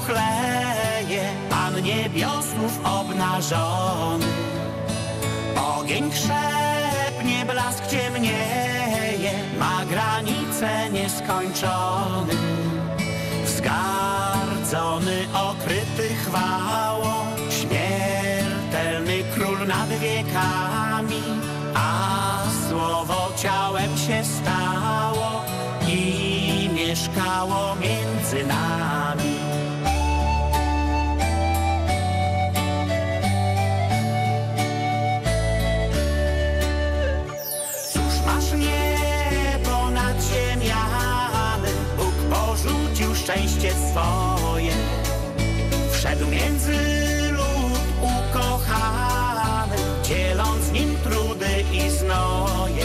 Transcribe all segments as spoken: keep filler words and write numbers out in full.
truchleje, Pan niebiosów obnażony. Ogień krzepnie, blask ciemnieje, ma granice nieskończone. Wzgardzony, okryty chwałą, śmiertelny król nad wiekami, a słowo ciałem się stało i mieszkało między nami. Cóż masz niebo nad ziemiami, Bóg porzucił szczęście swoje, wszedł między lud ukochany, dzieląc nim trudy i znoje.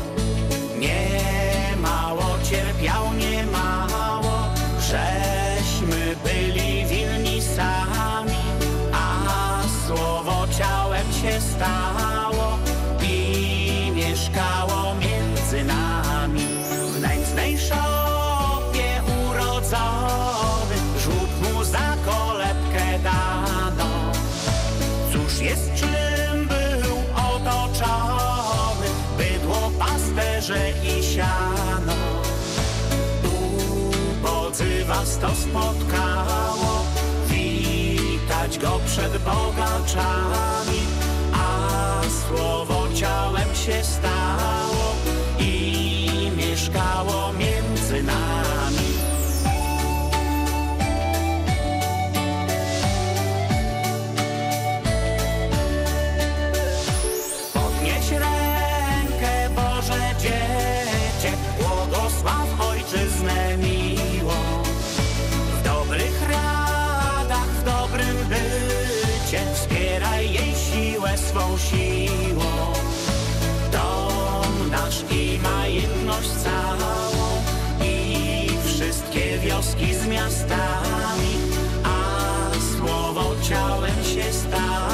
Nie mało cierpiał, nie mało, żeśmy byli winni sami, a słowo ciałem się stało i mieszkało między nami. W nędznej szopie urodzony, żłób mu za kolebkę dano. Cóż jest, czym był otoczony, bydło, pasterze i siano. Ubodzy was to spotkało, witać go przed bogaczami, a słowo ciałem się stało i mieszkało między nami. Podnieś rękę, Boże dziecię, błogosław ojczyznę miłą. W dobrych radach, w dobrym bycie, wspieraj jej siłę swą siłą. Dom nasz i majętność całą i wszystkie wioski z miastami, a słowo ciałem się stało